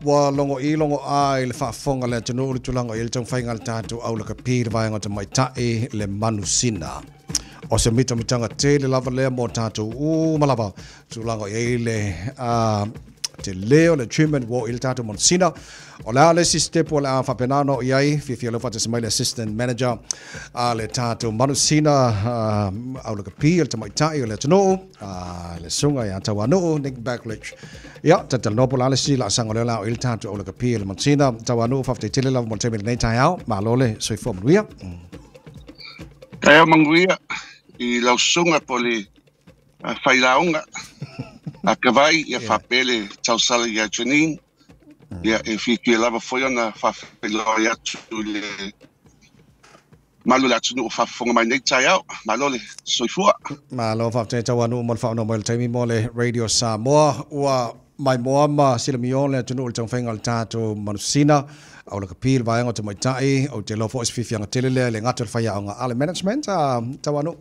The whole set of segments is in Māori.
wa longo I longo a I le whaafonga le tunu uri tulanga I le tau whainga le tātou au laka pīri vaenga te mai tae le Manusina. O se mitanga te le lava lea mō tātou malava tulanga I le te leo le treatment wo I le tātou Manusina. O lea le si step o le a whapenano I ai, whiwhia lofa te semai le assistant manager le tātou Manusina au laka pī le te mai tae o le tunu le sunga I a Tauanu'u, Nick Bakulich. Ja, dat no polale si la sang la il tanto o la kapia le Manusina Tauanu'u fafte tele la mo teme nei tai au ma lole so fo mruia. Kaya manguia I la sunga pole failaunga a kavai ia fapele tausala ia Janine ia e fiki lava foi ona fafelo ia tu le malo la tunu fafonga mai nei tai au ma lole so fo ma lo fafte Tauanu'u mo fa no mo teme mo le radio Samoa wa mai moama sila mione tunu tong fengal tato Manusina au la kapil vaenga te mai tai au te lofo isfifianga telele le ngato faya nga ale management Tauanu'u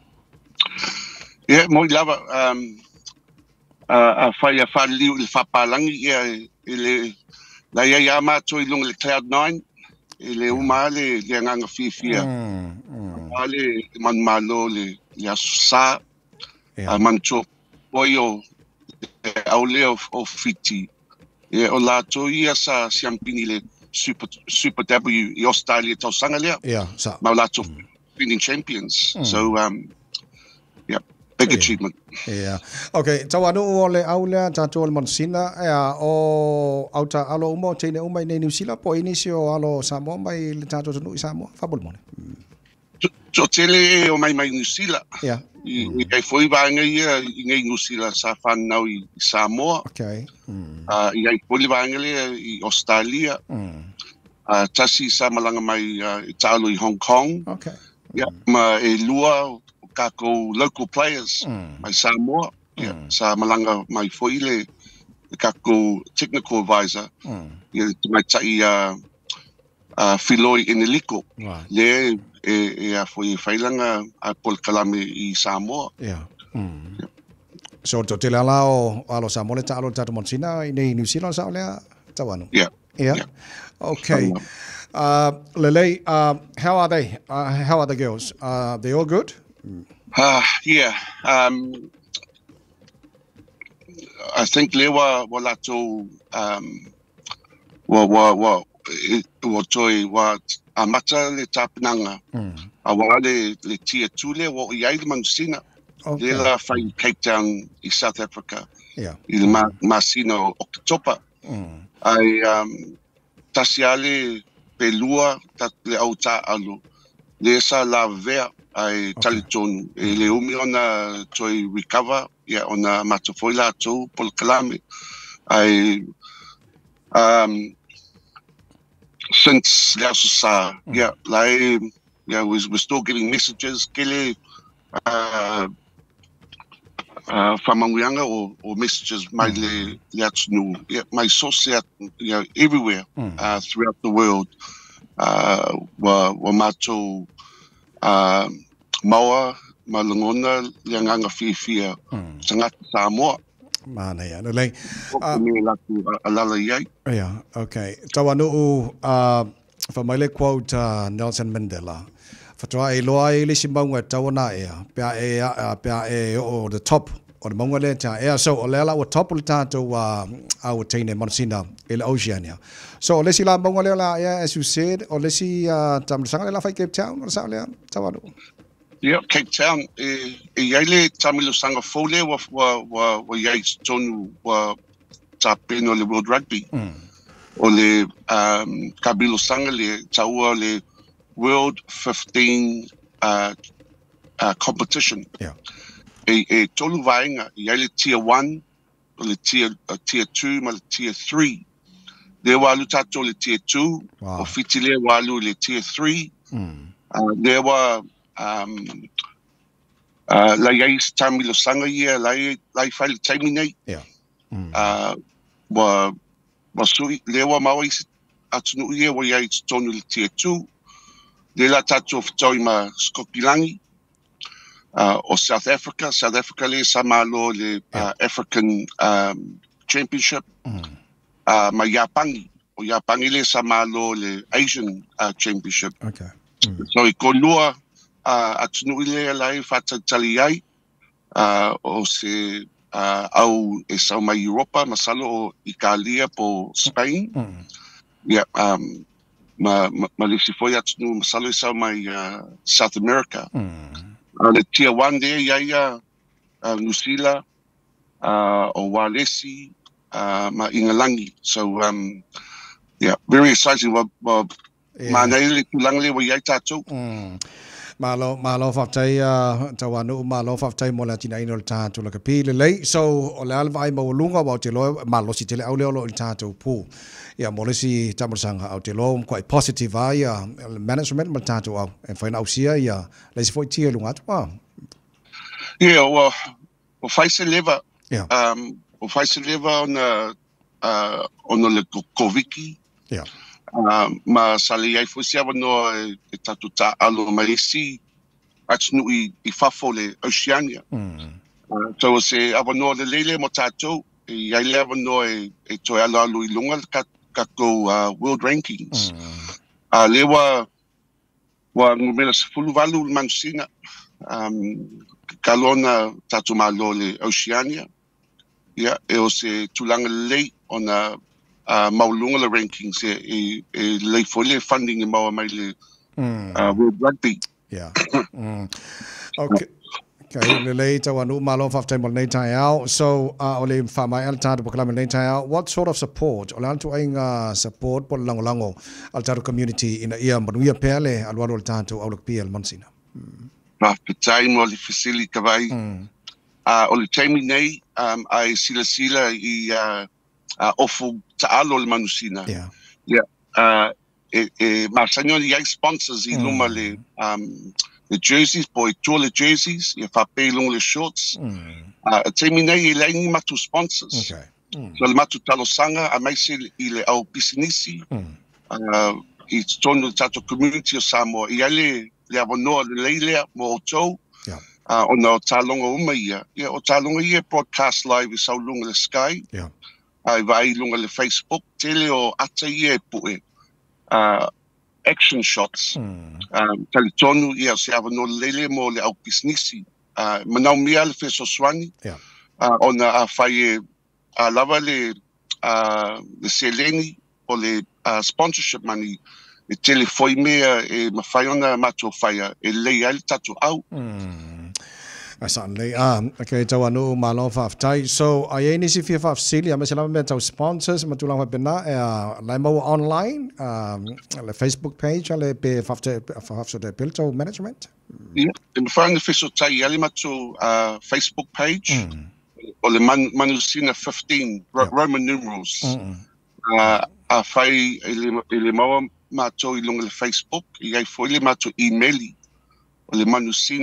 mo lava a faya fali il fapalangi ia ile la ia ma to ilung le Cloud9 ile umale le nganga fifia ale man malo le ya sa mancho boyo au leo o fiti o la toia sa siampini le super W I Australia tau sanga lea ma la to winning champions so big achievement okay Tauanu'u o le au lea tātou le Manusina o auta alo umo teine umai nei New Zealand po inisi o alo Samoa mai le tātou tunu I Samoa whabul mone so tele o mai New Zealand I foi vanga ia I New Zealand sa whanau I Samoa I foi vanga le I Australia tasi sa malanga mai I talo I Hong Kong ma e lua kako local players mai Samoa sa malanga mai foi le kako technical advisor mai tai Filoi Ineliko le e foi failanga a pol kalame I Samoa so to te la o alo Samoa le talo tātou Manusina I New Zealand sa lea Tauanu'u okay Lele how are they how are the girls they all good I think lewa walato wa toi wa amata le tapnanga a wale le tia tule wa I le Manusina le la fai Cape Town I South Africa il Masino Oktopa ai tasiale pelua le auta alu le sa la vea ai talitonu le umi ona toi recover ona matofoila to pol kalame ai since Lausa, we're still getting messages. Kele famanguyanga or messages my my source everywhere throughout the world. Wamato Maua Malangona Lianganga Fifia Sangat Samoa. Mana ya, no lai. Okay. Tauanu'u whamaile quote Nelson Mandela. Whatua e loa e lisi maunga tawana pia e o the top o the maunga le ta e so o lela o top o le tātou au teine Manusina e le Oceania. So o lesi la maunga le la as you said, o lesi tamsanga le la whai Cape Town o sa le Tauanu'u. Cape Town yaile tamilo sanga fole wa yai tonu wa tapeno le World Rugby o le kabilo sanga le taua le World 15 competition tolu vainga yaile tier 1 o le tier 2 ma le tier 3 le walu tato le tier 2 o fitile walu le tier 3 le wa la yai tamilo sanga ia lai file terminate wa sui lewa mawa atunu ia wa yai tonu le tier 2 le la tato ftoi ma Skokilangi o South Africa le samalo le African Championship ma Iapangi. O Iapangi le sa malo le Asian Championship. Okay. So I kolua atunu ile lai whatatali ai o se au e sau mai Europa masalo o Italia po Spain. Yeah, ma le si foi atunu masalo e sau mai South America. Le tier 1 there ia Nusila o Walesi ma Ingalangi. So yeah, very exciting. Mana ile tulangle wa yai tatou. Malo whaftai Tauanu'u malo whaftai mo la tina ino le tātou la kapile lei. So o le alwa mo lunga wa te loe malo si tele au leo lo le tātou pū. Ia mo le si tamarasanga au te loe quite positive ai management mo le tātou au. E whaina au sia ia le si foi tia lunga atu. Yeah, well, faise leva. Yeah. Faise leva on le koviki. Yeah. Ma sali ai fosi avano e tatu ta alo maisi atunu I fafo le Oceania. So se avano le lele mo tatu I ai le avano e toi alo I lunga ka go world rankings. Le wa ngumela sefulu valu Manusina kalona tatu malo le Oceania. Yeah, e o se tulanga lei ona maulunga le rankings e le folie funding maua mai le World Rugby. Yeah. Okay. Okay, le lei Tauanu'u malo whaftai mo nei tai au. So, o le whamai al tātou pokalame nei tai au, what sort of support, o le antu ainga support po lango al tātou community ina ia manuia pēle aluaro le tātou au lakpia al Manusina? Petai mo le fasili kawai. O le taimi nei, ai sila I ofu ta'alo le Manusina. Yeah. Yeah. Marsanyo I sponsors I luma le jerseys, boy tour le jerseys, I whape long le shorts. Taimi nei I laini matu sponsors. Okay. So le matu talosanga, a maise I le au pisinisi. I tonu le tato community o Samoa. I ale le avonoa le leilea mo o tau. Yeah. Ona o talonga uma ia. Yeah, o talonga ia broadcast live I saulunga le Sky. Yeah. Ai vai lunga le Facebook tele o ata ia pue action shots tali tonu ia se avano lele mo le au pisnisi manau mia le feso swani ona a fai lava le seleni o le sponsorship money e tele foi mea e mafai ona mato fai e lei al tatu au Certainly. Okay, Tauanu'u malo whaftai. So, ai nisi fia whafsili, me se lama mea tau sponsors, ma tulang whapena, lai mau online, le Facebook page, le pe whafso de pilto management? Yeah, e mwhanga fiso tai ali matu Facebook page, o le Manusina 15, Roman numerals. A whai ele maua mato I lunga le Facebook, I ai fo ele mato emaili, o le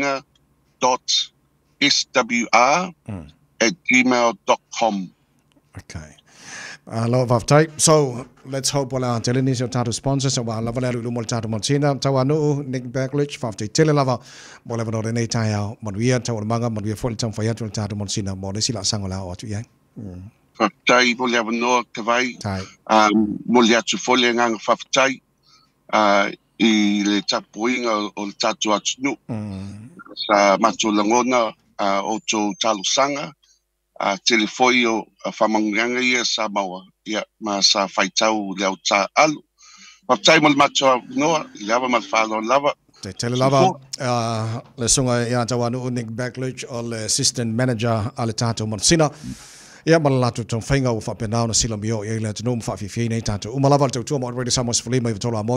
manusina.swr@gmail.com. Okay. Love of type. So let's hope wala teleni so tatu sponsors wa lava le lu mo tatu Manusina Tauanu'u Nick Bakulich fa tele lava mo le no nei tai au mo via tau manga mo via fo tau fa tatu Manusina mo le sila sangola o tu ia. Tai mo le no kavai. Mo le atu fo le ngang fa tai I le tapuinga o le tatu atunu. Sa matu langona o tō talusanga, telefoi o whamanganga ia Samoa, ia ma sa whaitau leo tā alu. Whaptai mo le matua noa, I lava ma whalo lava. Te tele lava, le sunga ia Tauanu'u Nick Bakulich o le assistant manager a le tātou Manusina. Ia malatu tō whainga o whapenau na sila mio, ia le tanu mwhawhiwhi nei tātou. Umalava le tautua mo already Samoa Sifalima I vitola mo.